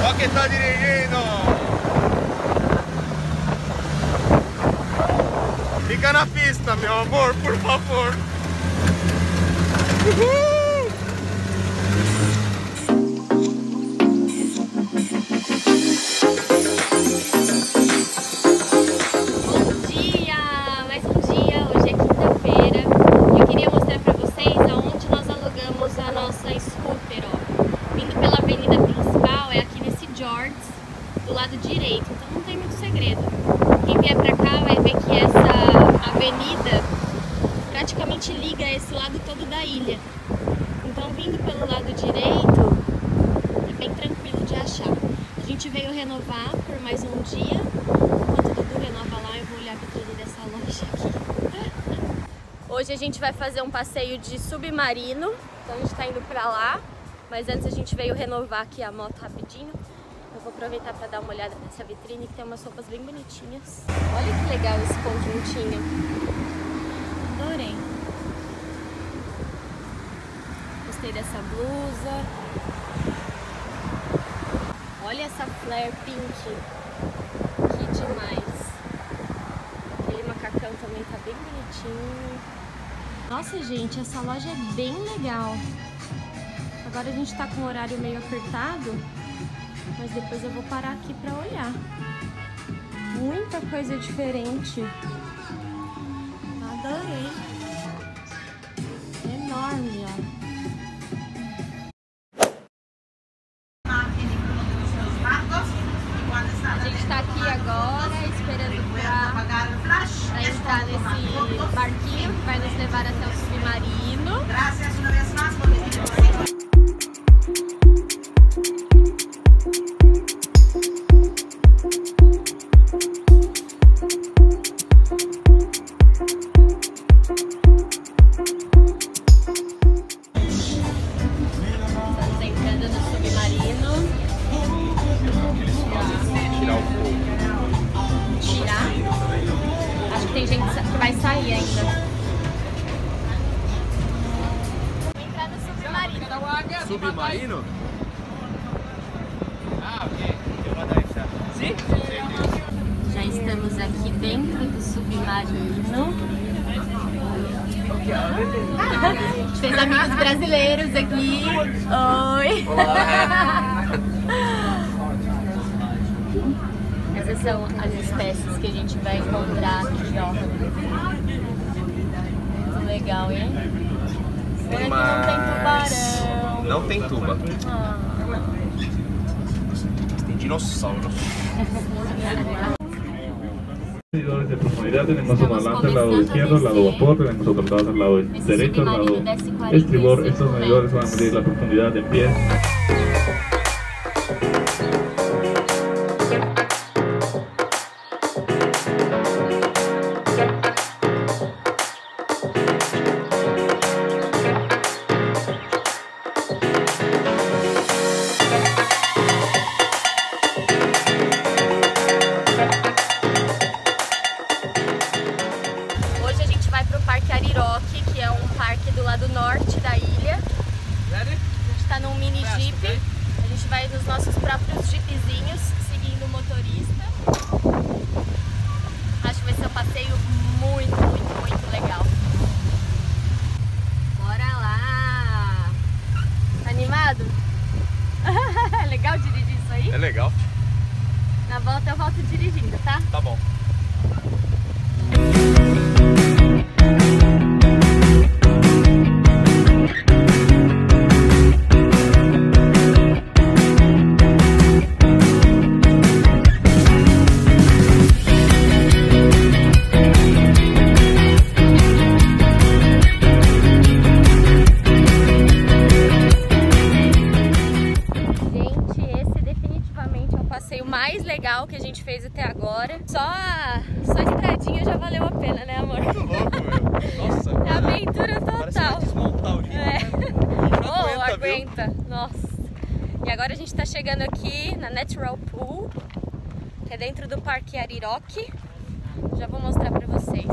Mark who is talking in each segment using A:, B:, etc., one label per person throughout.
A: Ó que tá dirigindo! Fica na pista, meu amor, por favor! Uhul!
B: Do lado direito, então não tem muito segredo. Quem vier pra cá vai ver que essa avenida praticamente liga esse lado todo da ilha. Então, vindo pelo lado direito, é bem tranquilo de achar. A gente veio renovar por mais um dia. Enquanto o Dudu renova lá, eu vou olhar a vitrine dessa loja aqui. Hoje a gente vai fazer um passeio de submarino, então a gente tá indo pra lá. Mas antes a gente veio renovar aqui a moto rapidinho. Eu vou aproveitar para dar uma olhada nessa vitrine que tem umas roupas bem bonitinhas. Olha que legal esse conjuntinho. Adorei. Gostei dessa blusa. Olha essa flare pink. Que demais. Aquele macacão também tá bem bonitinho. Nossa, gente, essa loja é bem legal. Agora a gente tá com o horário meio apertado. Mas depois eu vou parar aqui pra olhar. Muita coisa diferente. Adorei. Enorme, ó. A gente tá aqui agora esperando pra entrar nesse barquinho que vai nos levar até o submarino. Tem gente que vai sair ainda. Vou entrar no submarino.
A: Submarino? Ah, ok. Sim?
B: Já estamos aqui dentro do submarino. A gente fez amigos brasileiros aqui. Oi!
A: Olá!
B: Essas são as espécies que a gente vai encontrar aqui, ó. Muito legal, hein? Pena que não tem tubarão.
A: Não tem tuba. Tem dinossauro.
C: De profundidad tenemos un volante al lado izquierdo, al lado vapor, tenemos otro lado al lado derecho, al lado estribor. Estos medidores van a medir la profundidad en pies.
B: Que é um parque do lado norte da ilha. A gente tá num mini jeep. A gente vai nos nossos próprios jeepzinhos, seguindo o motorista. Acho que vai ser um passeio muito legal. Bora lá! Tá animado? É legal dirigir isso aí?
A: É legal.
B: Na volta eu volto dirigindo, tá?
A: Tá bom.
B: Mais legal que a gente fez até agora. Só a estradinha já valeu a pena, né, amor?
A: Muito louco, meu. Nossa,
B: é aventura total.
A: Parece que vai desmontar o jeep.
B: Oh, aguenta. Nossa. E agora a gente tá chegando aqui na Natural Pool, que é dentro do Parque Ariroque. Já vou mostrar pra vocês.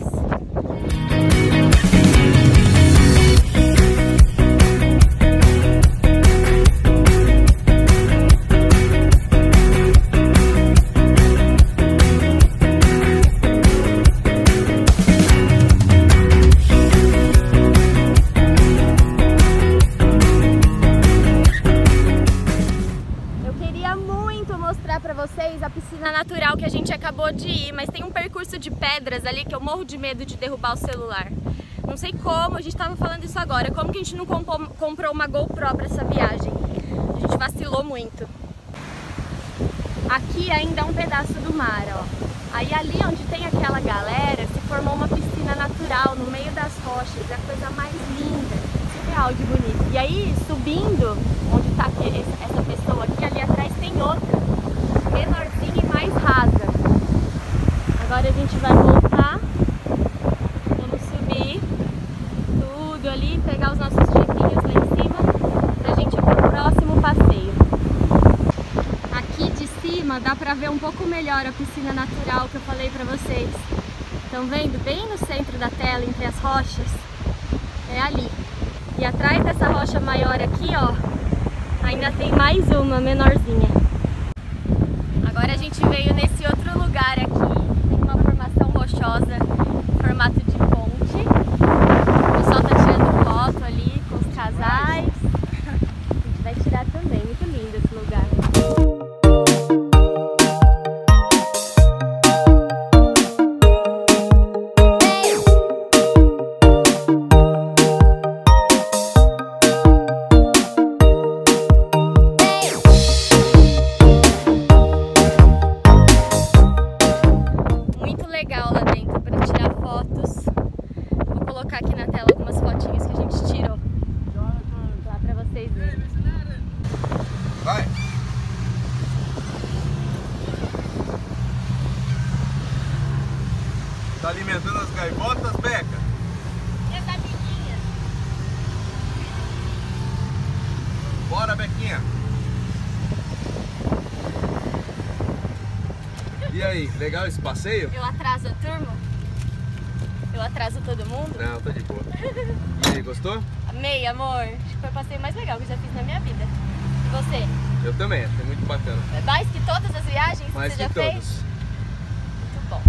B: vocês a piscina natural que a gente acabou de ir, mas tem um percurso de pedras ali que eu morro de medo de derrubar o celular. Não sei como, a gente tava falando isso agora, como que a gente não comprou uma GoPro pra essa viagem? A gente vacilou muito. Aqui ainda é um pedaço do mar, ó. Aí ali onde tem aquela galera, se formou uma piscina natural no meio das rochas, é a coisa mais linda, surreal de bonito. E aí, subindo, onde tá essa pessoa aqui, ali atrás tem outra, menorzinha e mais rasa. Agora a gente vai voltar, vamos subir tudo ali, pegar os nossos jipinhos lá em cima, pra gente ir pro próximo passeio. Aqui de cima dá pra ver um pouco melhor a piscina natural que eu falei pra vocês. Estão vendo? Bem no centro da tela, entre as rochas, é ali. E atrás dessa rocha maior aqui, ó, ainda tem mais uma menorzinha. Agora a gente veio nesse outro lugar aqui, tem uma formação rochosa em formato de ponte. O pessoal tá tirando foto ali com os casais. A gente vai tirar também, muito lindo esse lugar.
A: Vai! Tá alimentando as gaivotas, Beca?
B: E as amiguinhas?
A: Bora, Bequinha! E aí, legal esse passeio?
B: Eu atraso a turma? Eu atraso todo mundo?
A: Não, tá de boa. E aí, gostou?
B: Amei, amor. Acho que foi o passeio mais legal que eu já fiz na minha vida. E você?
A: Eu também, foi muito bacana.
B: Mais que todas as viagens que
A: Mais
B: você já
A: que
B: fez?
A: todas.
B: Muito bom.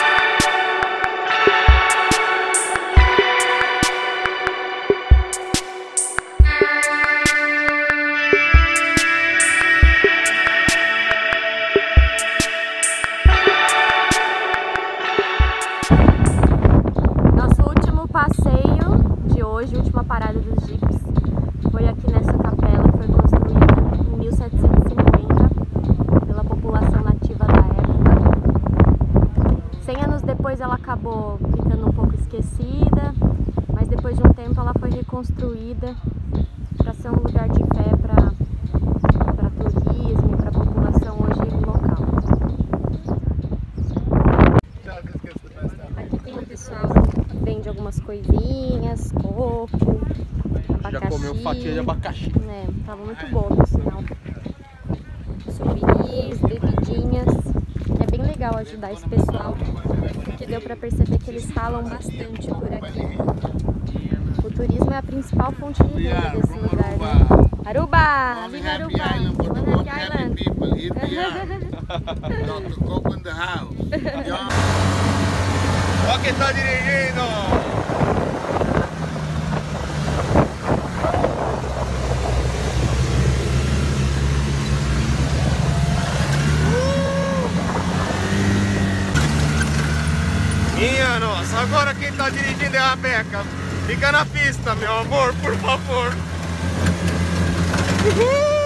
B: Nosso último passeio de hoje, última parada dos jipes, foi aqui nessa capela que foi construída em 1750 pela população nativa da época. 100 anos depois ela acabou ficando um pouco esquecida, mas depois de um tempo ela foi reconstruída para ser um lugar de fé para turismo e para a população hoje local. Aqui tem o pessoal que vende algumas coisinhas, coco, abacaxi.
A: Já comeu fatia de abacaxi.
B: É, tava muito bom, por sinal. Souvenirs, bebidinhas. É bem legal ajudar esse pessoal, porque deu pra perceber que eles falam bastante por aqui. O turismo é a principal fonte de renda desse lugar, né? Aruba! Viva Aruba! One Happy Island!
D: Dr. Coco in the house.
A: Ó quem tá dirigindo! Minha nossa, agora quem tá dirigindo é a Beca. Fica na pista, meu amor, por favor. Uhul!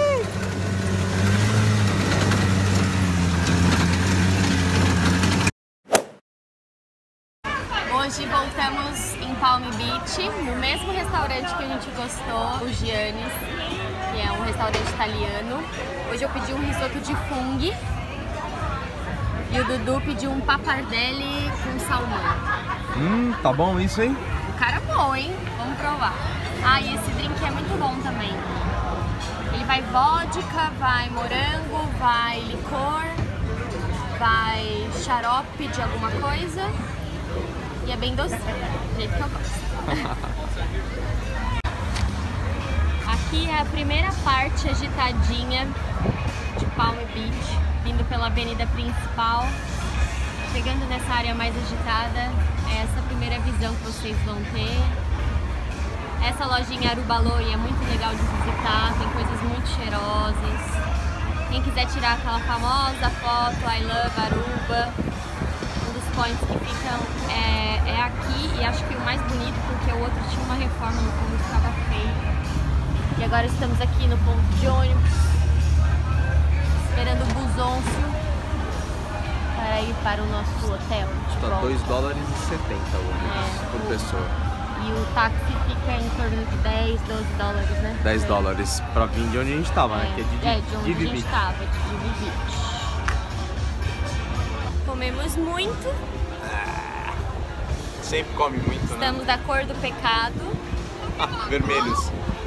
B: Hoje voltamos em Palm Beach, no mesmo restaurante que a gente gostou, o Giannis, que é um restaurante italiano. Hoje eu pedi um risoto de funghi e o Dudu pediu um pappardelle com salmão.
A: Tá bom isso, hein?
B: O cara é bom, hein? Vamos provar. Ah, e esse drink é muito bom também. Ele vai vodka, vai morango, vai licor, vai xarope de alguma coisa. E é bem docinho, do jeito que eu gosto. Aqui é a primeira parte agitadinha de Palm Beach, vindo pela avenida principal. Chegando nessa área mais agitada, é essa primeira visão que vocês vão ter. Essa lojinha Arubaloi é muito legal de visitar, tem coisas muito cheirosas. Quem quiser tirar aquela famosa foto I love Aruba, um dos points que ficam é aqui, e acho que o mais bonito porque o outro tinha uma reforma no fundo, ficava feio. E agora estamos aqui no ponto de ônibus, esperando o busôncio para ir para o nosso hotel.
E: Está $2,70 o ônibus por pessoa.
B: E o táxi fica em torno de 10, 12 dólares, né?
E: $10 pra vir de onde a gente tava, né? Que é
B: de onde a gente tava, de Divy Beach. Comemos muito.
E: Sempre come muito, né?
B: Estamos da cor do pecado.
E: Vermelhos.